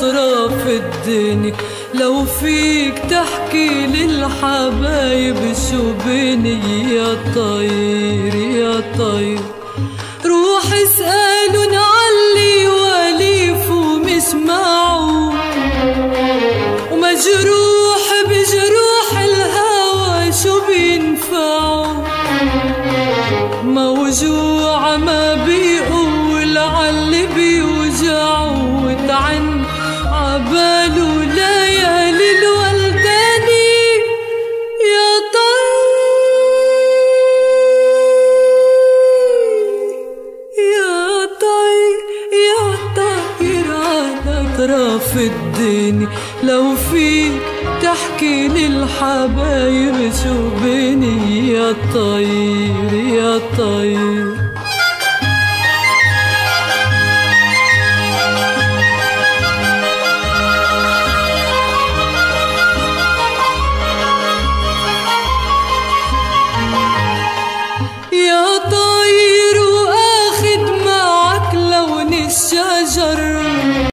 أطراف الدنيا، لو فيك تحكي للحبايب شو بيني يا طير يا طير. روح اسألن علي وليف ومش معه، ومجروح بجروح الهوى شو بينفعه. موجوع ما بيقول عاللي بيوجعه، وتعن عباله ليالي الولداني يا طير على أطراف الدنيا، لو فيك تحكي للحبايب شو بيني يا طير يا طير. يا طير